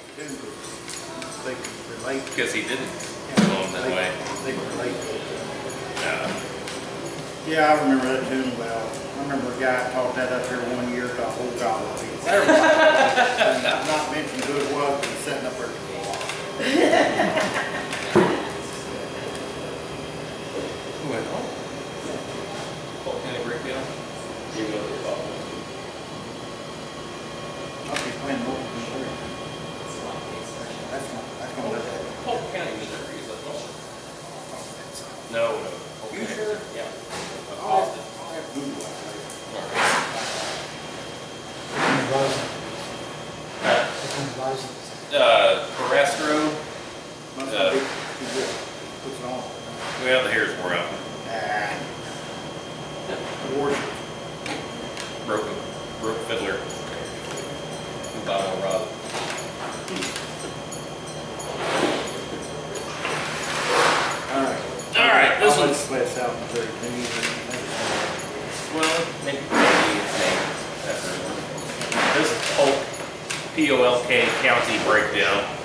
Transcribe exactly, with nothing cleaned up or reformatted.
too. They could relate. Because he didn't Yeah, go on that they, way. They could relate. Yeah. Yeah, I remember that tune well. I remember a guy taught that up here one year to a whole god of people. Everybody, not mentioning who it was, but he's sitting up there. Who went home? Polk County Breakdown? You go to the ball. I'll be playing more than three. That's not, that's gonna let that. Polk County, Missouri, is that north? No, no. Polk You County. sure? Yeah. I'll have to, I'll have to Google that later. All right. Uh, Carrastro. Must Uh, not be too good. Puts it on. well, the hair's wore out. Ah. Worship. Broken, broke fiddler. Vinyl rod. All right. All right, this I'll one's. let this out in thirty-two. Well, maybe maybe its name after one. This is Polk, P O L K County Breakdown.